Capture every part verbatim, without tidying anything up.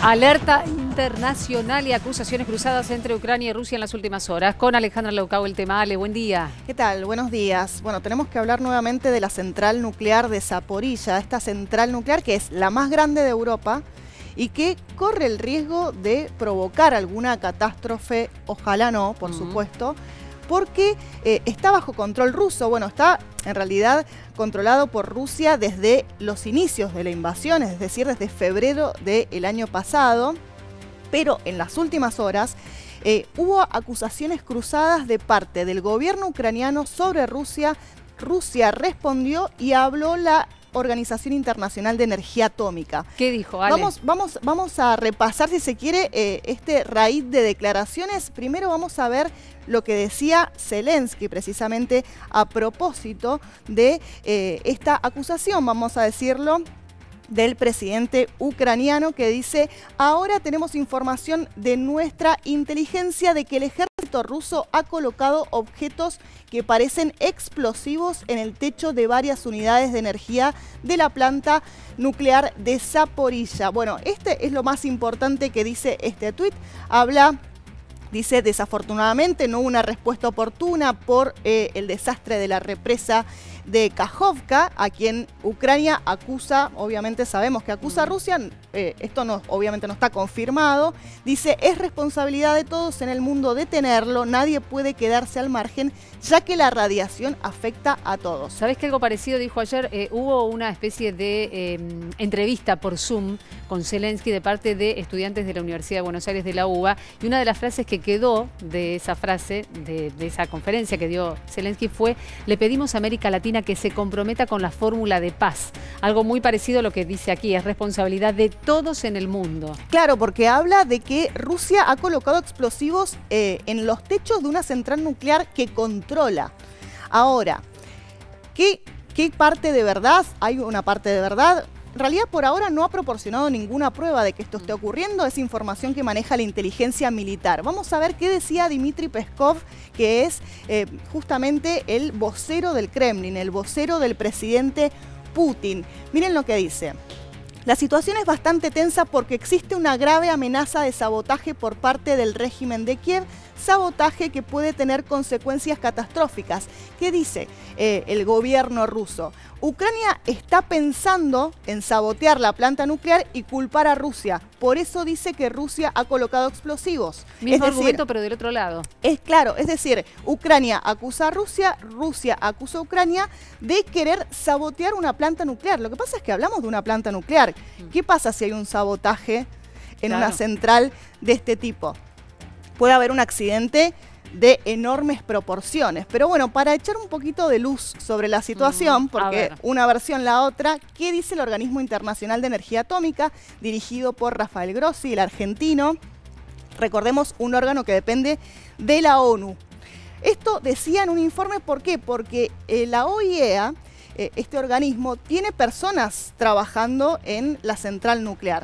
Alerta internacional y acusaciones cruzadas entre Ucrania y Rusia en las últimas horas. Con Alejandra Leucao el tema. Ale, buen día. ¿Qué tal? Buenos días. Bueno, tenemos que hablar nuevamente de la central nuclear de Zaporilla, esta central nuclear que es la más grande de Europa y que corre el riesgo de provocar alguna catástrofe, ojalá no, por uh-huh. supuesto, porque eh, está bajo control ruso. Bueno, está en realidad controlado por Rusia desde los inicios de la invasión, es decir, desde febrero del año pasado, pero en las últimas horas eh, hubo acusaciones cruzadas de parte del gobierno ucraniano sobre Rusia. Rusia respondió y habló la Organización Internacional de Energía Atómica. ¿Qué dijo, Ale? Vamos, vamos, vamos a repasar, si se quiere, eh, este raíz de declaraciones. Primero vamos a ver lo que decía Zelensky, precisamente a propósito de eh, esta acusación, vamos a decirlo, del presidente ucraniano, que dice: ahora tenemos información de nuestra inteligencia de que el ejército ruso ha colocado objetos que parecen explosivos en el techo de varias unidades de energía de la planta nuclear de Zaporilla. Bueno, este es lo más importante que dice este tuit. Habla, dice: desafortunadamente no hubo una respuesta oportuna por eh, el desastre de la represa de Kakhovka, a quien Ucrania acusa, obviamente sabemos que acusa a Rusia, eh, esto no, obviamente no está confirmado. Dice: es responsabilidad de todos en el mundo detenerlo, nadie puede quedarse al margen, ya que la radiación afecta a todos. ¿Sabés que algo parecido dijo ayer? Eh, hubo una especie de eh, entrevista por Zoom con Zelensky de parte de estudiantes de la Universidad de Buenos Aires de la U B A, y una de las frases que quedó de esa frase, de, de esa conferencia que dio Zelensky fue: le pedimos a América Latina que se comprometa con la fórmula de paz. Algo muy parecido a lo que dice aquí, es responsabilidad de todos en el mundo. Claro, porque habla de que Rusia ha colocado explosivos eh, en los techos de una central nuclear que controla. Ahora, ¿qué, qué parte de verdad? Hay una parte de verdad. En realidad, por ahora no ha proporcionado ninguna prueba de que esto esté ocurriendo. Es información que maneja la inteligencia militar. Vamos a ver qué decía Dmitry Peskov, que es eh, justamente el vocero del Kremlin, el vocero del presidente Putin. Miren lo que dice. La situación es bastante tensa porque existe una grave amenaza de sabotaje por parte del régimen de Kiev, sabotaje que puede tener consecuencias catastróficas. ¿Qué dice eh, el gobierno ruso? Ucrania está pensando en sabotear la planta nuclear y culpar a Rusia. Por eso dice que Rusia ha colocado explosivos. Mismo es decir, argumento, pero del otro lado. Es claro, es decir, Ucrania acusa a Rusia, Rusia acusa a Ucrania de querer sabotear una planta nuclear. Lo que pasa es que hablamos de una planta nuclear. ¿Qué pasa si hay un sabotaje en claro. una central de este tipo? Puede haber un accidente de enormes proporciones. Pero bueno, para echar un poquito de luz sobre la situación, mm, porque una versión la otra, ¿qué dice el Organismo Internacional de Energía Atómica, dirigido por Rafael Grossi, el argentino? Recordemos, un órgano que depende de la ONU. Esto decía en un informe, ¿por qué? Porque eh, la O I E A, eh, este organismo, tiene personas trabajando en la central nuclear.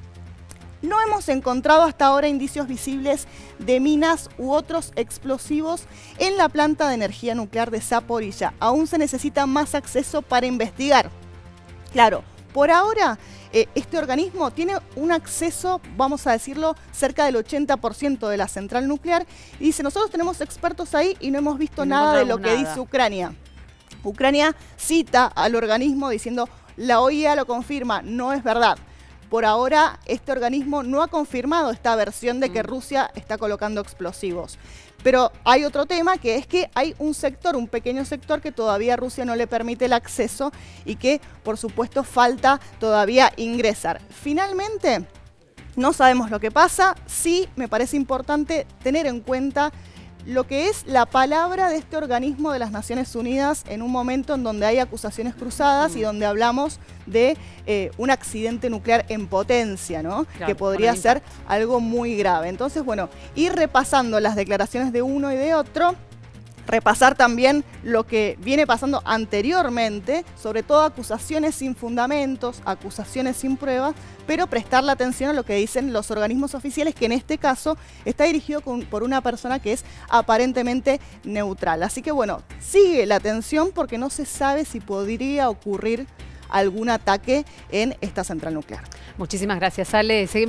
No hemos encontrado hasta ahora indicios visibles de minas u otros explosivos en la planta de energía nuclear de Zaporilla. Aún se necesita más acceso para investigar. Claro, por ahora eh, este organismo tiene un acceso, vamos a decirlo, cerca del ochenta por ciento de la central nuclear. Y dice: nosotros tenemos expertos ahí y no hemos visto no nada de lo que nada. dice Ucrania. Ucrania cita al organismo diciendo: la O I E A lo confirma, no es verdad. Por ahora, este organismo no ha confirmado esta versión de que Rusia está colocando explosivos. Pero hay otro tema, que es que hay un sector, un pequeño sector, que todavía a Rusia no le permite el acceso y que, por supuesto, falta todavía ingresar. Finalmente, no sabemos lo que pasa. Sí, me parece importante tener en cuenta lo que es la palabra de este organismo de las Naciones Unidas en un momento en donde hay acusaciones cruzadas y donde hablamos de eh, un accidente nuclear en potencia, ¿no? Claro, que podría ser algo muy grave. Entonces, bueno, ir repasando las declaraciones de uno y de otro, repasar también lo que viene pasando anteriormente, sobre todo acusaciones sin fundamentos, acusaciones sin pruebas, pero prestarle atención a lo que dicen los organismos oficiales, que en este caso está dirigido con, por una persona que es aparentemente neutral. Así que bueno, sigue la atención porque no se sabe si podría ocurrir algún ataque en esta central nuclear. Muchísimas gracias, Ale. Seguimos